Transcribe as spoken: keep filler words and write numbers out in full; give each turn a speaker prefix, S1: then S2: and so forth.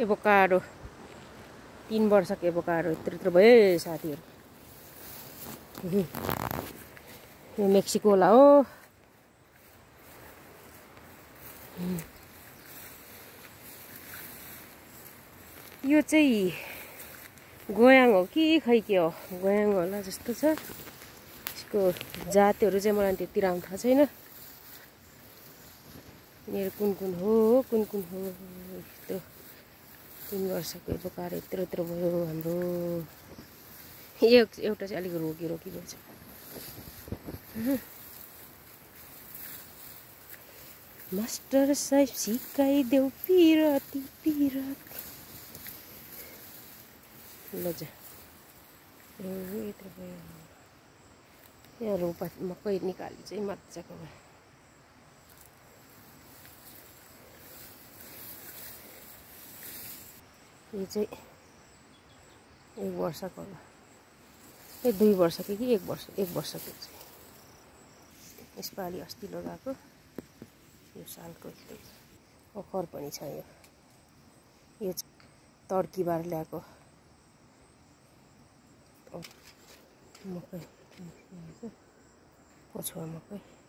S1: Avocado तीन वर्षको avocado यत्रो यत्रो भयो साथीहरू। यो मेक्सिको होला हो। यो चाहिँ गोयाङ हो कि खै के हो, गोयाङ होला जस्तो छ। यसको जातहरू चाहिँ मलाई त्यति राम्रो थाहा छैन। मेरो कुन कुन हो कुन कुन हो यस्तो तीन वर्षको एभोकाडो यत्रो यत्रो भयो हाम्रो। यो एउटा चाहिँ अलिक रोकी रोकी भएछ। मास्टर साहेब सिकाइदेऊ पिरती पिरती। ल जा यत्रो भयो। यहाँ रोपा मकै निकाली चाहिँ मजाको भयो। यो चाहिँ एक वर्षको होला, ए दुई वर्षको कि एक वर्ष एक वर्षको चाहिँ। यसपालि अस्ति लगाएको, यो सालको अखर पनि छ। यो यो तड्कीबार ल्याएको मकै, कछुवा मकै।